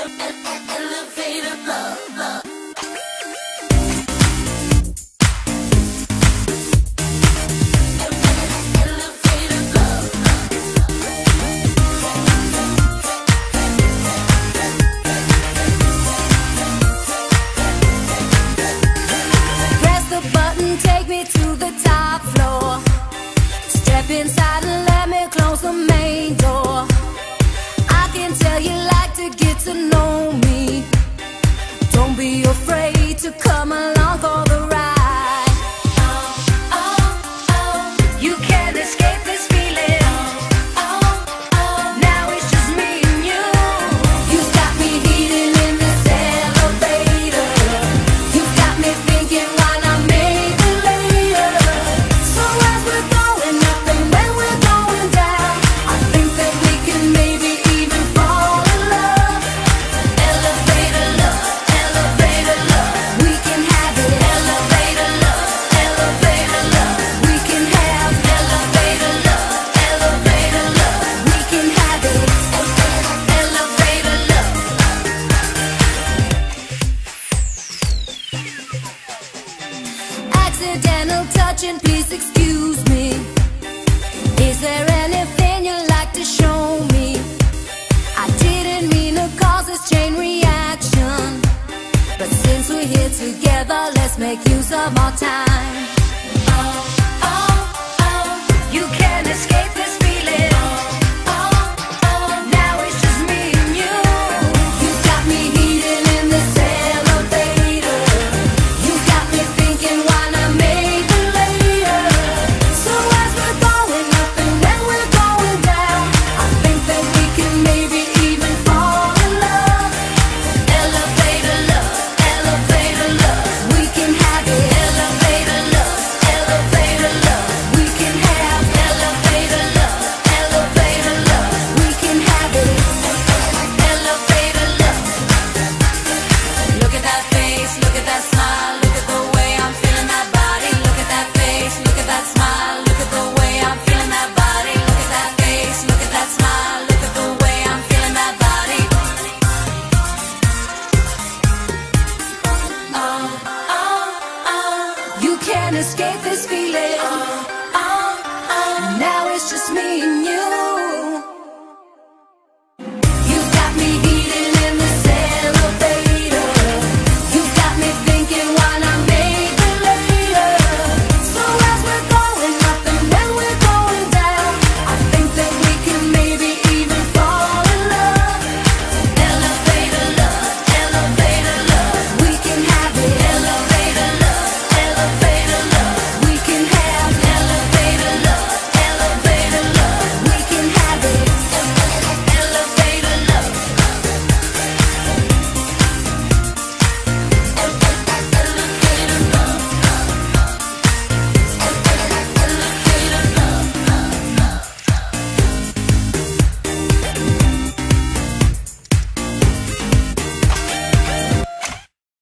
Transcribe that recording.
Elevator love. Take me to the top floor. Step inside and let me close the main door. I can tell you like to get to know me. Don't be afraid to come along for the ride. Oh, oh, oh, you can't escape this feeling. Oh, oh, now it's just me and you. You got me heating in this elevator. You got me thinking why not me. Accidental touching, please excuse me. Is there anything you'd like to show me? I didn't mean to cause this chain reaction, but since we're here together, let's make use of our time.